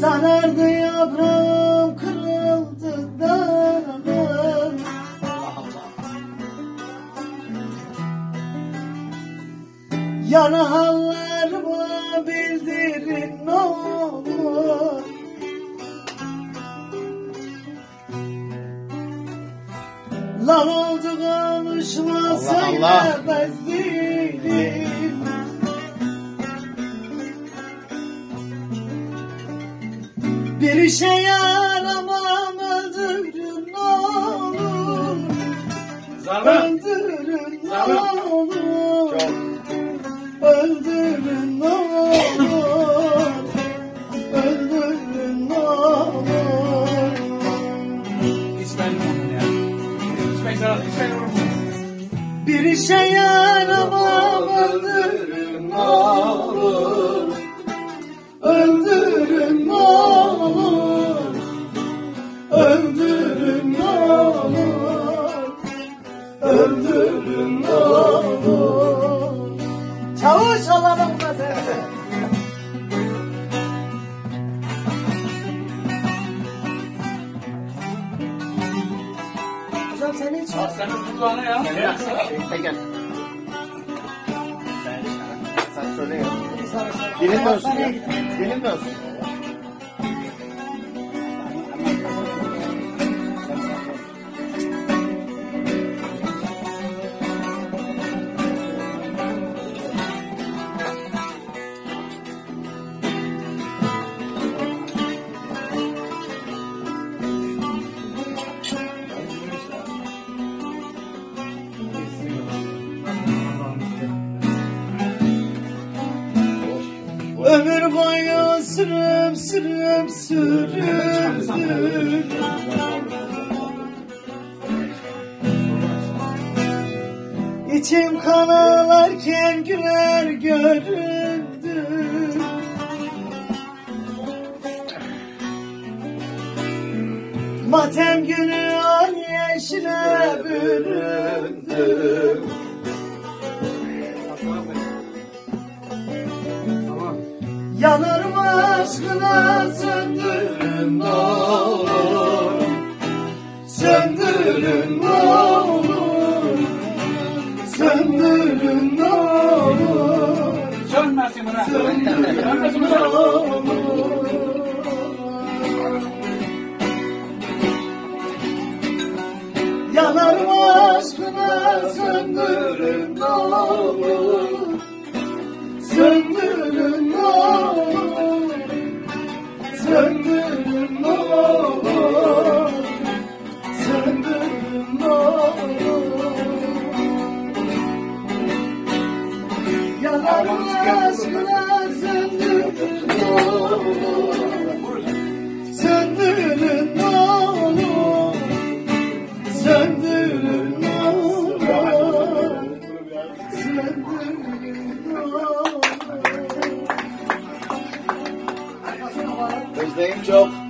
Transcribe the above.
Sarardı yaprağım, kırıldı dalım. Yana hallarımı bildirin ne olur. Lan oldu konuşma söylemez değilim. Bir işe yaramam, öldürün ne olur. Öldürün ne olur. Öldürün ne olur. Öldürün ne olur. Bir işe yaramam, öldürün ne olur. Öldürün ne olur. Öldürün ne olur. Öldürün ne olur. Çavuş olalım da sen. Hocam sen hiç... Senin kulağına ya. Gel. Sen söyle ya. Dilin dönsün ya. Dilin dönsün. Ömür boyu sürüp sürüp süründüm. İçim kan ağlarken güler göründüm. Matem günü ay yeşile büründüm. Yanarım aşkına, söndürün ne olur. Söndürün ne olur. Söndürün ne olur. Sönmesin buna. Söndürün ne olur. Yanarım aşkına, söndürün ne olur. Söndürün ne olur. Söndürün ne olur. Söndürün ne olur. Yanarım aşkına, söndürün ne olur. Söndürün ne olur. Söndürün ne olur. Söndürün ne olur. Özleyim çok.